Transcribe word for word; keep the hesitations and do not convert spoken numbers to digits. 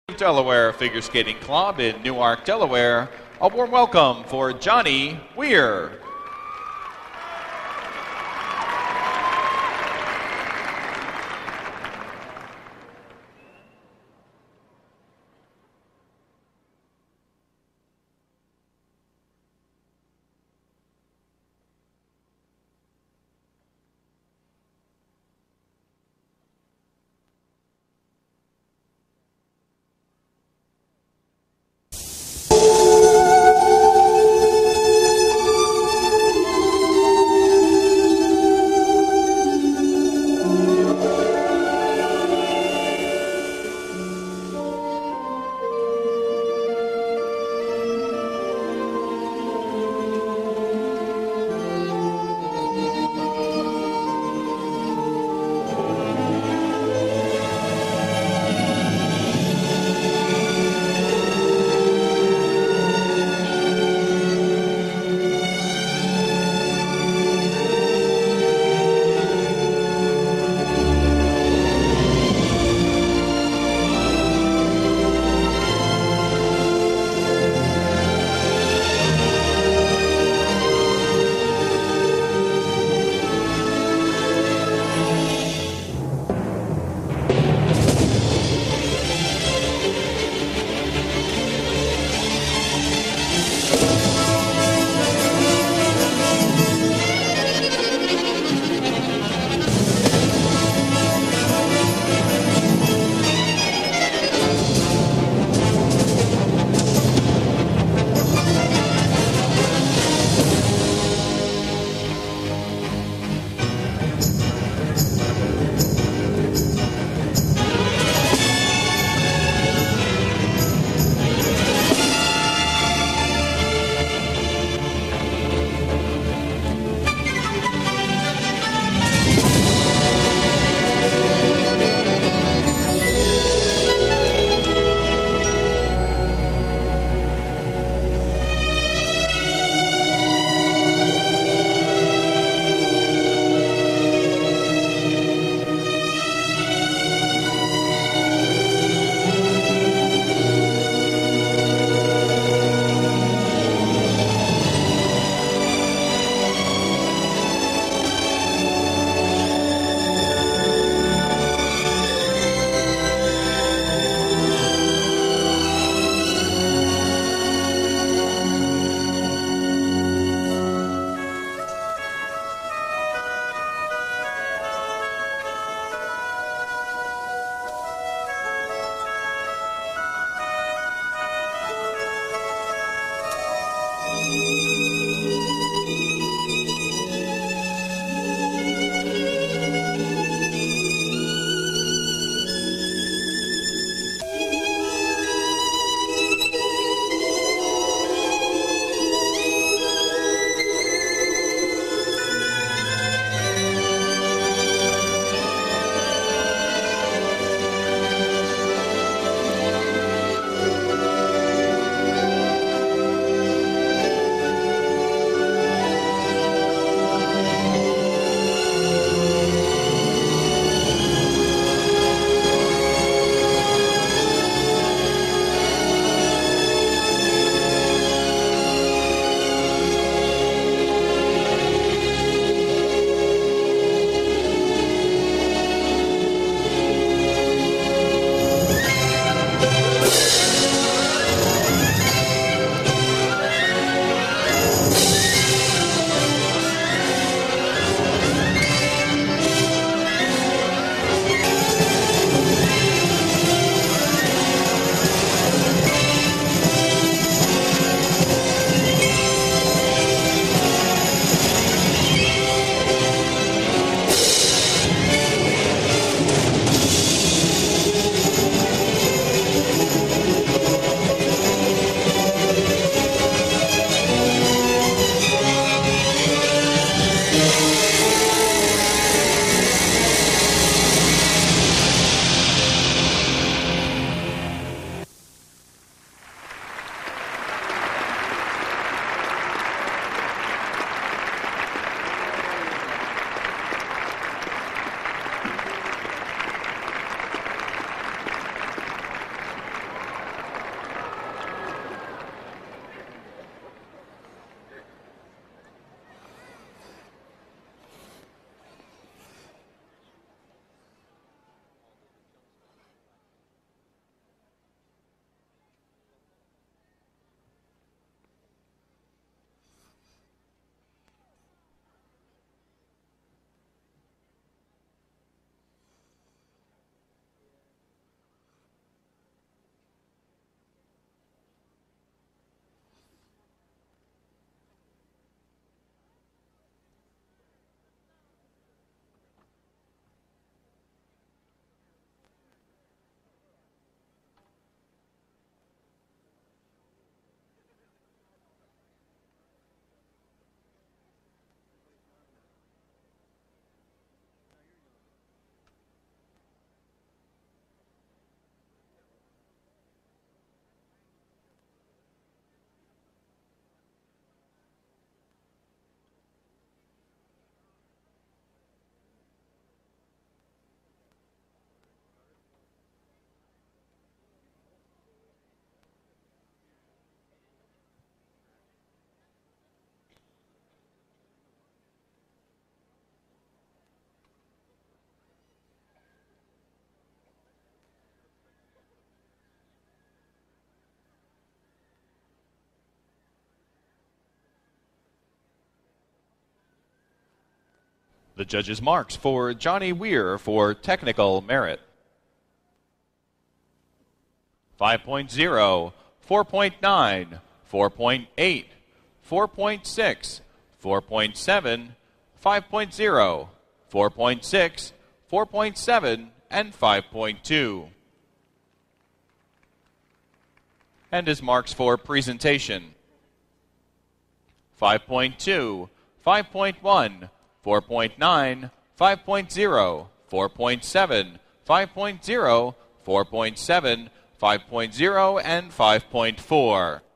Delaware Figure Skating Club in Newark, Delaware. A warm welcome for Johnny Weir. The judges' marks for Johnny Weir for technical merit. five point oh, four point nine, four point eight, four point six, four point seven, five point oh, four point six, four point seven, and five point two. And his marks for presentation. five point two, five point one, four point nine, five point oh, four point seven, five point oh, four point seven, five point oh, and five point four.